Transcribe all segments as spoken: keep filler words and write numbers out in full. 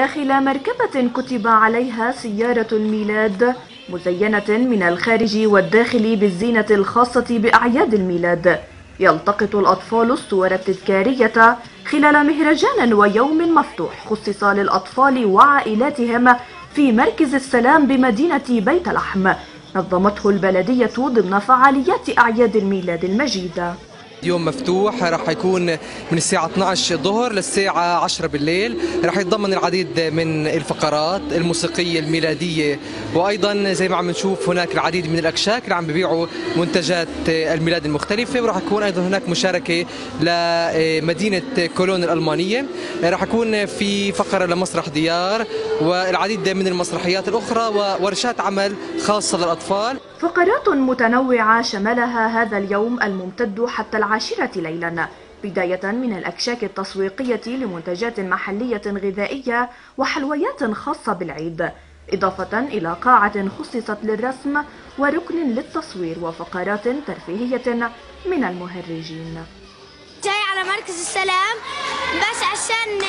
داخل مركبة كتب عليها سيارة الميلاد مزينة من الخارج والداخل بالزينة الخاصة بأعياد الميلاد. يلتقط الأطفال الصور التذكارية خلال مهرجان ويوم مفتوح خصص للأطفال وعائلاتهم في مركز السلام بمدينة بيت لحم، نظمته البلدية ضمن فعاليات أعياد الميلاد المجيد. يوم مفتوح راح يكون من الساعة اثنعش الظهر للساعة عشرة بالليل، راح يتضمن العديد من الفقرات الموسيقية الميلادية، وأيضا زي ما عم نشوف هناك العديد من الأكشاك اللي عم ببيعوا منتجات الميلاد المختلفة، وراح يكون أيضا هناك مشاركة لمدينة كولون الألمانية، راح يكون في فقرة لمسرح ديار والعديد من المسرحيات الأخرى وورشات عمل خاصة للأطفال. فقرات متنوعة شملها هذا اليوم الممتد حتى العاشرة ليلا، بداية من الأكشاك التسويقية لمنتجات محلية غذائية وحلويات خاصة بالعيد، إضافة إلى قاعة خصصت للرسم وركن للتصوير وفقرات ترفيهية من المهرجين. جاي على مركز السلام بس عشان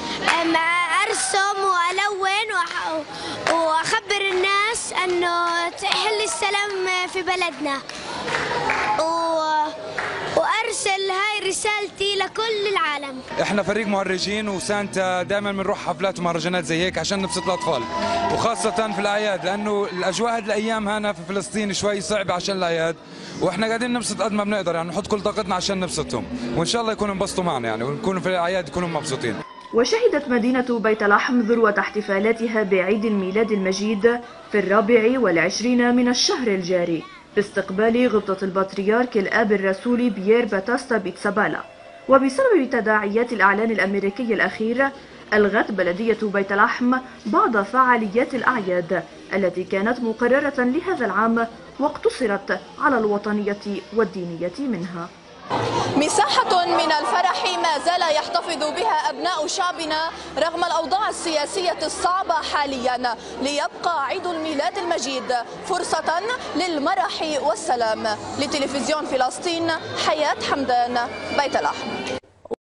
أرسم وألون وأخبر الناس أنه تحل السلام في بلدنا، وأرسل هاي رسالتي لكل العالم. احنا فريق مهرجين وسانتا دائما بنروح حفلات ومهرجانات زي هيك عشان نبسط الأطفال، وخاصة في الأعياد لأنه الأجواء هذه الأيام هنا في فلسطين شوي صعبة عشان الأعياد، واحنا قاعدين نبسط قد ما بنقدر، يعني نحط كل طاقتنا عشان نبسطهم، وإن شاء الله يكونوا انبسطوا معنا يعني ونكونوا في الأعياد يكونوا مبسوطين. وشهدت مدينة بيت لحم ذروة احتفالاتها بعيد الميلاد المجيد في الرابع والعشرين من الشهر الجاري باستقبال غبطة البطريرك الآب الرسولي بيير باتاستا بيتسابالا. وبسبب تداعيات الإعلان الأمريكي الأخير ألغت بلدية بيت لحم بعض فعاليات الأعياد التي كانت مقررة لهذا العام واقتصرت على الوطنية والدينية منها. مساحة من الفرح ما زال يحتفظ بها أبناء شعبنا رغم الأوضاع السياسية الصعبة حاليا، ليبقى عيد الميلاد المجيد فرصة للمرح والسلام. لتلفزيون فلسطين، حياة حمدان، بيت لحم.